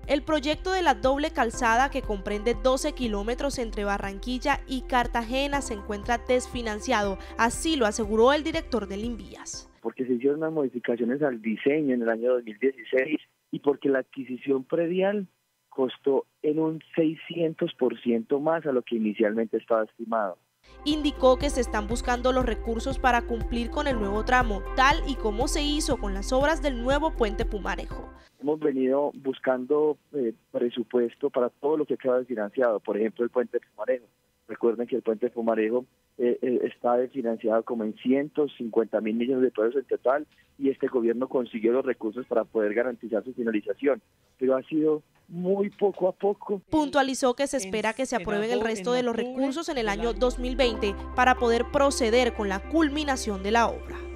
El proyecto de la doble calzada, que comprende 12 kilómetros entre Barranquilla y Cartagena, se encuentra desfinanciado, así lo aseguró el director del Invías. Porque se hicieron unas modificaciones al diseño en el año 2016 y porque la adquisición predial costó en un 600% más a lo que inicialmente estaba estimado. Indicó que se están buscando los recursos para cumplir con el nuevo tramo, tal y como se hizo con las obras del nuevo puente Pumarejo. Hemos venido buscando presupuesto para todo lo que queda desfinanciado, por ejemplo el puente Pumarejo. Recuerden que el puente Pumarejo está desfinanciado como en 150.000 millones de pesos en total y este gobierno consiguió los recursos para poder garantizar su finalización, pero ha sido muy poco a poco. Puntualizó que se espera que se aprueben el resto de los recursos en el año 2020 para poder proceder con la culminación de la obra.